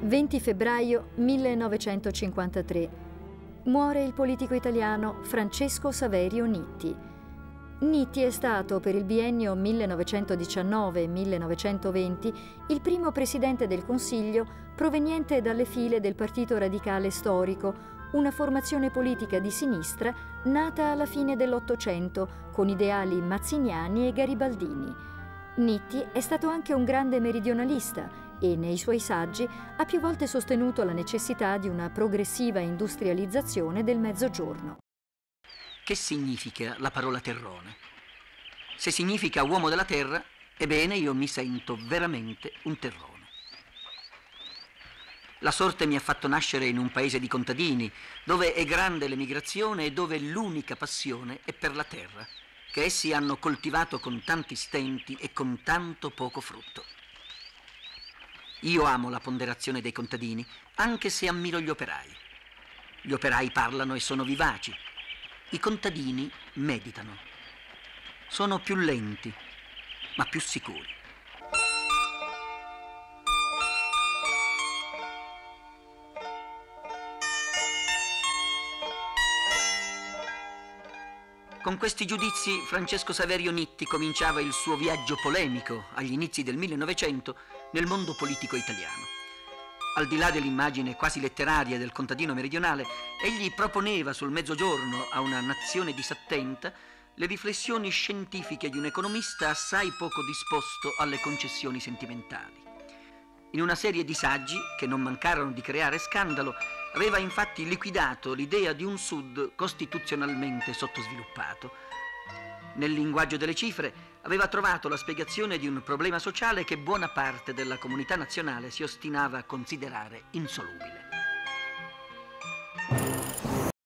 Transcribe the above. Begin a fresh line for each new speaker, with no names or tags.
20 febbraio 1953. Muore il politico italiano Francesco Saverio Nitti. Nitti è stato per il biennio 1919-1920 il primo presidente del Consiglio proveniente dalle file del Partito Radicale Storico, una formazione politica di sinistra nata alla fine dell'Ottocento con ideali mazziniani e garibaldini. Nitti è stato anche un grande meridionalista e nei suoi saggi ha più volte sostenuto la necessità di una progressiva industrializzazione del Mezzogiorno.
Che significa la parola terrone? Se significa uomo della terra, ebbene io mi sento veramente un terrone. La sorte mi ha fatto nascere in un paese di contadini, dove è grande l'emigrazione e dove l'unica passione è per la terra, che essi hanno coltivato con tanti stenti e con tanto poco frutto. Io amo la ponderazione dei contadini, anche se ammiro gli operai. Gli operai parlano e sono vivaci. I contadini meditano. Sono più lenti, ma più sicuri. Con questi giudizi Francesco Saverio Nitti cominciava il suo viaggio polemico agli inizi del 1900 nel mondo politico italiano. Al di là dell'immagine quasi letteraria del contadino meridionale, egli proponeva sul Mezzogiorno a una nazione disattenta le riflessioni scientifiche di un economista assai poco disposto alle concessioni sentimentali. In una serie di saggi, che non mancarono di creare scandalo, aveva infatti liquidato l'idea di un Sud costituzionalmente sottosviluppato. Nel linguaggio delle cifre aveva trovato la spiegazione di un problema sociale che buona parte della comunità nazionale si ostinava a considerare insolubile.